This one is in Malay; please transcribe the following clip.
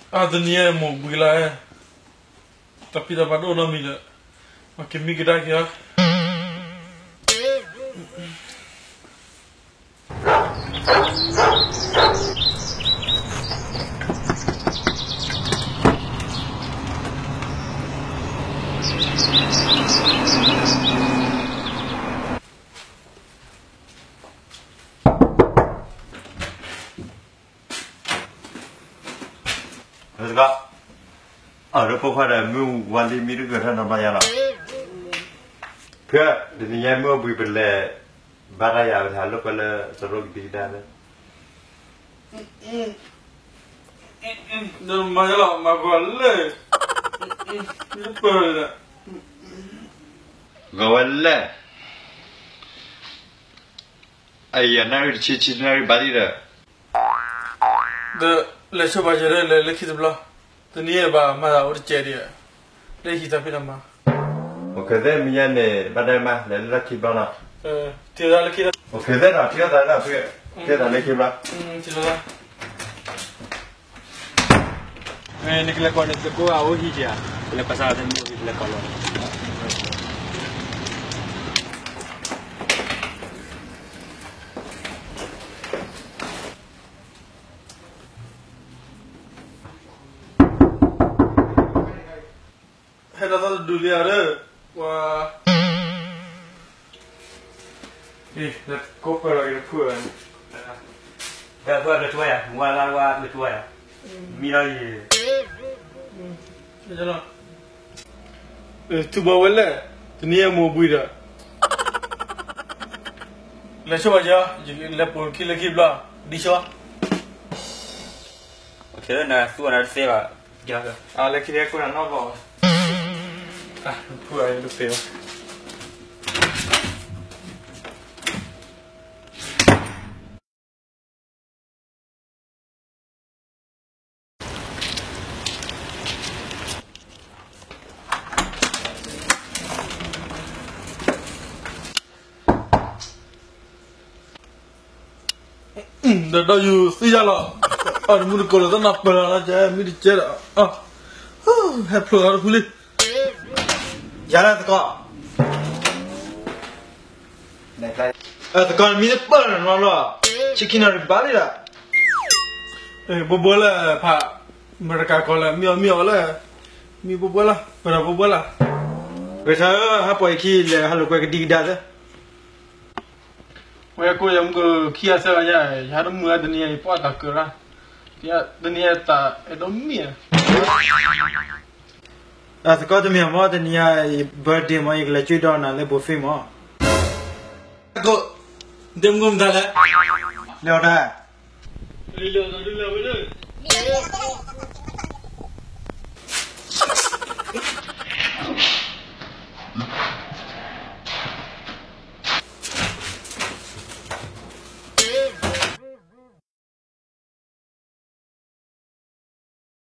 dunia mau gila tapi dapat orang mila makin mi kita kira Ada pokok ada mu wali miru kerana nama yang lah. Pihak dunia mu bui bela baraya berhalu bela seruk di dalam. Nama yang lah magwale. Apa? Gawale. Ayah nari cici nari badi dah. The lecture baca le lekhi sebelah. Dunia bah mana orang ceri ya. Lekhi tapi nama. Okey dah mian ni badai mah lekhi bana. Tiada lekhi. Okey dah tiada dah pihak tiada lekhi bana. Tiada. Ni kalau kau nak kau awak hijau, kalau pasal ada ni kalau kau. Heda satu dunia ada. Wah. Nak kopi lagi kuat. Dah buat betul ya, mualah buat betul ya. Mirai. Jalan. Tu bawa le. Dunia mau buira. Leceh baca. Jadi lepor kila kibla. Disha. Okey, nak tu nak sewa. Jangan. Lekhi dia kurang apa? Kuat itu fail. Dah dah you siapa? Mula kalau tak nak berada je, mesti cerah. Happy hari boleh. Jalan teko. Teko ni apa nama? Chicken nari badi dah. Bobola pak mereka kalau miau lah. Mi bobola, berapa bobola? Biasa apa iki le halu kau kedik dah tu. Wah aku yang ke kia sahaja, harum muda dunia ini apa tak kira. Dia dunia tak edomia. Teko tu mian mau dunia birthday mau ikut cuci dah nak le buffet mau. Aku demgum dah le. Lewat dah. Lewat dah.